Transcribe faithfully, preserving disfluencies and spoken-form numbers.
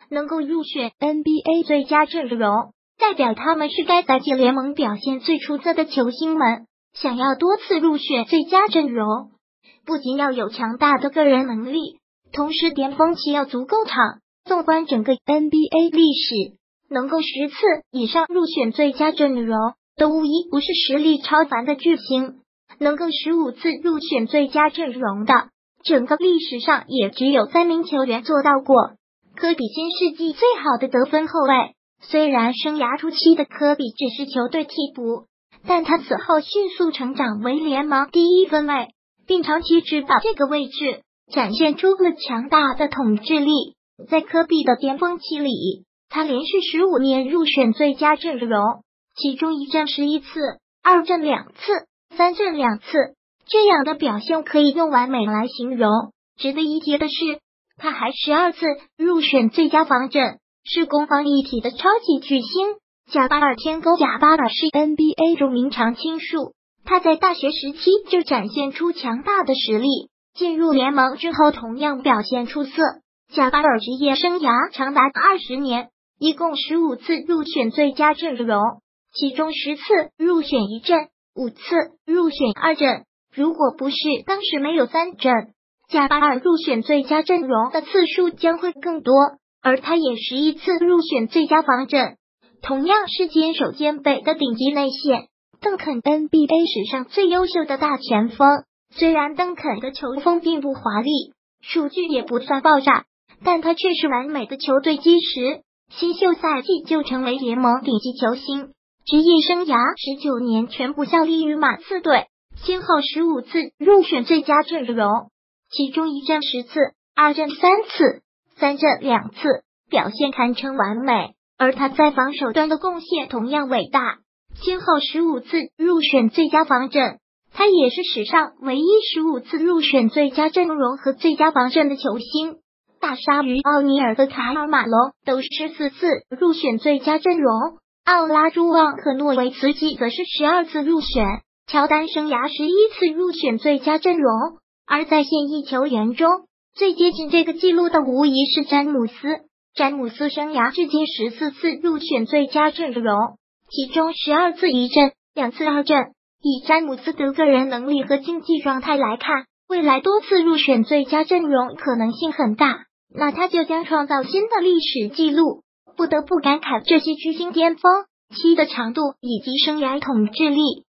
能够入选 N B A 最佳阵容，代表他们是该赛季联盟表现最出色的球星们。想要多次入选最佳阵容，不仅要有强大的个人能力，同时巅峰期要足够长。纵观整个 N B A 历史，能够十次以上入选最佳阵容都无一不是实力超凡的巨星，能够十五次入选最佳阵容的，整个历史上也只有三名球员做到过。科比新世纪最好的得分后卫，虽然生涯初期的科比只是球队替补，但他此后迅速成长为联盟第一分卫，并长期执掌这个位置，展现出了强大的统治力。在科比的巅峰期里，他连续十五年入选最佳阵容，其中一阵十一次，二阵两次，三阵两次，这样的表现可以用完美来形容。值得一提的是，他还十二次入选最佳防阵，是攻防一体的超级巨星。贾巴尔天勾贾巴尔是 N B A 中名常青树，他在大学时期就展现出强大的实力，进入联盟之后同样表现出色。贾巴尔职业生涯长达二十年，一共十五次入选最佳阵容，其中十次入选一阵，五次入选二阵。如果不是当时没有三阵，贾巴尔入选最佳阵容的次数将会更多，而他也十一次入选最佳防阵。同样是坚守兼备的顶级内线，邓肯 N B A 史上最优秀的大前锋。虽然邓肯的球风并不华丽，数据也不算爆炸，但他却是完美的球队基石，新秀赛季就成为联盟顶级球星。职业生涯十九年全部效力于马刺队，先后十五次入选最佳阵容，其中一阵十次，二阵三次，三阵两次，表现堪称完美。而他在防守端的贡献同样伟大，先后十五次入选最佳防阵，他也是史上唯一十五次入选最佳阵容和最佳防阵的球星。大鲨鱼奥尼尔和卡尔马龙都十四次入选最佳阵容，奥拉朱旺和诺维茨基则是十二次入选，乔丹生涯十一次入选最佳阵容。而在现役球员中，最接近这个记录的无疑是詹姆斯。詹姆斯生涯至今十四次入选最佳阵容，其中十二次一阵，两次二阵。以詹姆斯的个人能力和竞技状态来看，未来多次入选最佳阵容可能性很大，那他就将创造新的历史记录。不得不感慨这些巨星巅峰期的长度以及生涯统治力，